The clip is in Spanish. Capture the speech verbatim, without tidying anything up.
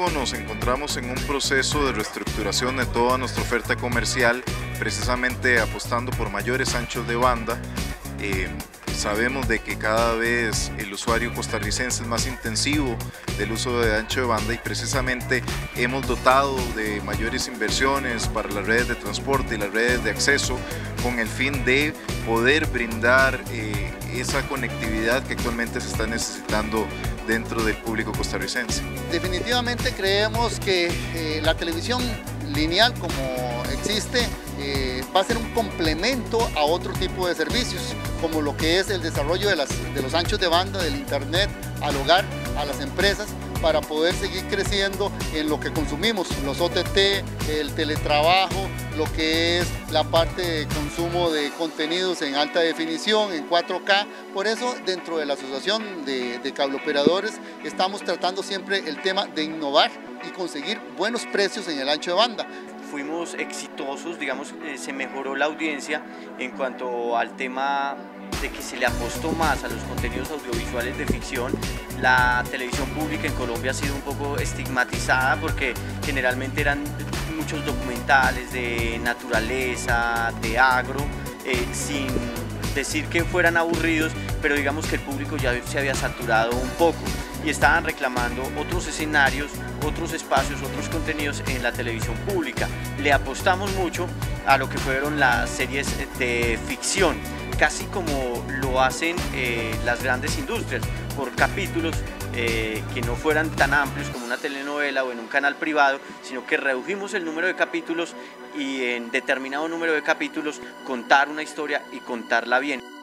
Público nos encontramos en un proceso de reestructuración de toda nuestra oferta comercial, precisamente apostando por mayores anchos de banda. Eh, sabemos de que cada vez el usuario costarricense es más intensivo del uso de ancho de banda y precisamente hemos dotado de mayores inversiones para las redes de transporte y las redes de acceso con el fin de poder brindar eh, esa conectividad que actualmente se está necesitando dentro del público costarricense. Definitivamente creemos que eh, la televisión lineal como existe eh, va a ser un complemento a otro tipo de servicios, como lo que es el desarrollo de, las, de los anchos de banda, del internet al hogar, a las empresas, para poder seguir creciendo en lo que consumimos, los O T T, el teletrabajo, lo que es la parte de consumo de contenidos en alta definición, en cuatro K. Por eso, dentro de la Asociación de, de Cableoperadores, estamos tratando siempre el tema de innovar y conseguir buenos precios en el ancho de banda. Fuimos exitosos, digamos, eh, se mejoró la audiencia en cuanto al tema de que se le apostó más a los contenidos audiovisuales de ficción. La televisión pública en Colombia ha sido un poco estigmatizada porque generalmente eran muchos documentales de naturaleza, de agro, eh, sin decir que fueran aburridos, pero digamos que el público ya se había saturado un poco y estaban reclamando otros escenarios, otros espacios, otros contenidos en la televisión pública. Le apostamos mucho a lo que fueron las series de ficción, casi como lo hacen eh, las grandes industrias, por capítulos eh, que no fueran tan amplios como una telenovela o en un canal privado, sino que redujimos el número de capítulos y en determinado número de capítulos contar una historia y contarla bien.